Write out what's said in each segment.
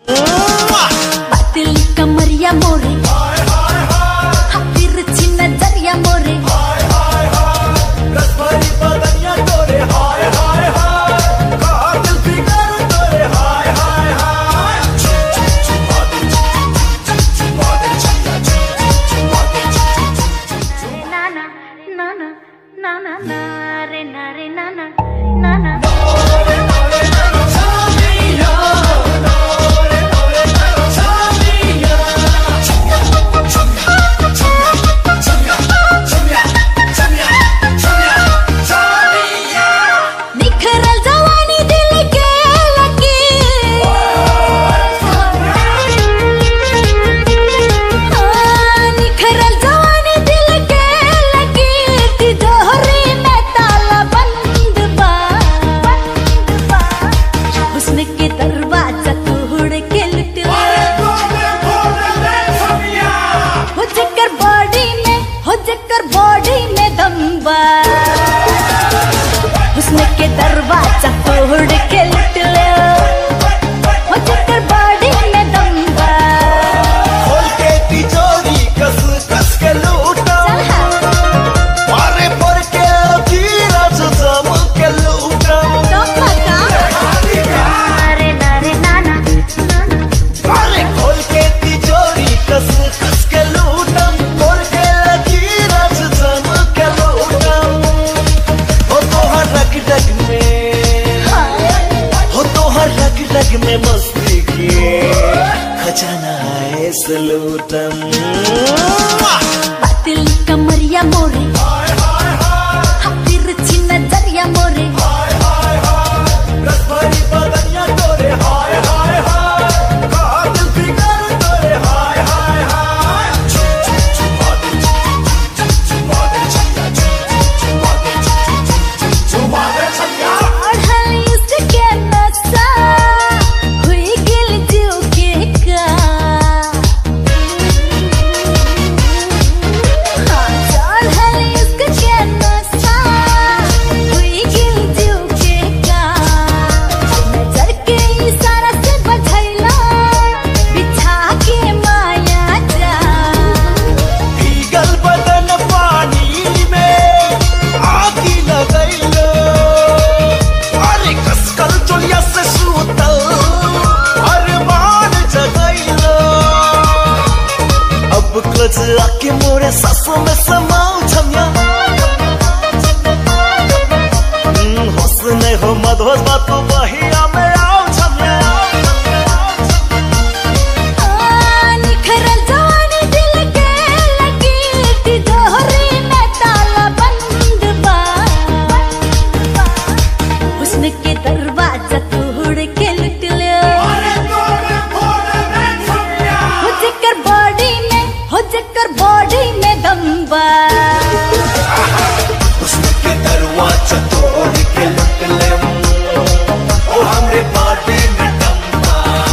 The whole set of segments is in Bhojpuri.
बातिल कमरिया मोरे, तिरछी नजरिया मोरे, रस भरी बदनिया तोरे, हाय हाय हाय, कातिल फिगर तोरे, हाय हाय हाय। नाना नाना नाना ना रे नाना नाना। हुस्न के दरवाजा तोड़ के लुट लो, हो चक्कर बॉडी में दम बा। खोल के तिजोरी कस कस के लूटा, मारे पर के लकीरा जम के लूटा। अरे नारे नाना अरे खोल के तिजोरी कस कस के लूटा, पर के लकीरा जम के लूटा। हो तो हर रग रग में मस्ती की खजाना है सलूटम। बातिल कमरिया मोरे, तिरछी नजरिया मोरे, रस भरी बदनिया तोरे, हाय हाय हाय, कातिल फिगर तोरे, हाय हाय हाय। चढ़ल इसके नशा, हुई गिल जीव के का। चढ़ल इसके नशा, हुई गिल जीव के का। नजर के इशारा से बझैला, बिछा के माया जा। भीगल बदन पानी में आगी लगैलो, अरे कसकल चोलिया से सूतल अरमान जगैलो। अब क्लच आके मोरे सांसों में समाओ छमिया, होश नहीं हो मधोस बातों बहिया में आओ छमिया। निखरल जवानी दिल के लगी, तिजोरी में ताला बंद बा। हुस्न के दरवाजा तोड़ के लुट लो, हो जकर बॉडी में दम बा। उसके दरवाजा तोड़ के लुट ले, ओ हमरे बॉडी में दम बा।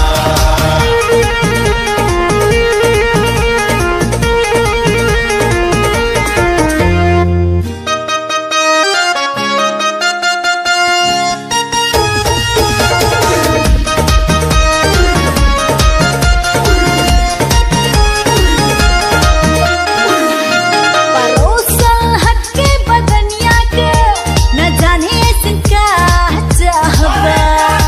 परोसल हटके बदनिया के, न जाने सिंका चाहबा।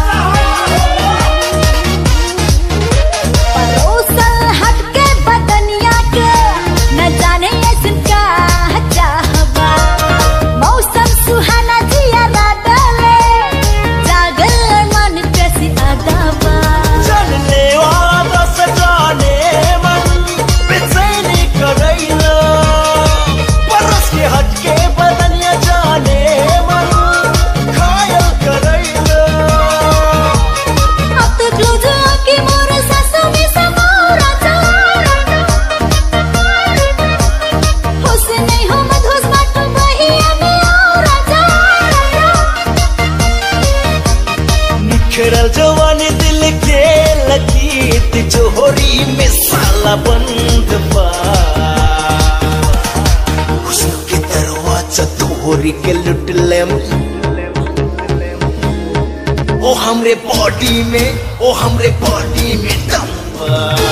परोसल हटके बदनिया के, न जाने सिंका चाहबा। मौसम सुहाना जिया डाले, जागल मन कैसी आदाबा। जानने वाला सजाने मन बेचैनी करैला, परस के हटके बदनिया जाने मन घायल करैला। अब तक लो जाके मोर सासों में समारा जा। होश नहीं हो मधोस बाटो बहिया में आओ राजा। निखरल जवानी दिल के लगी, तिजोरी में साला बंद बा। हुस्न के दरवाजा तोड़ के लुट ले, ओ ओ हमरे बॉडी में दम बा।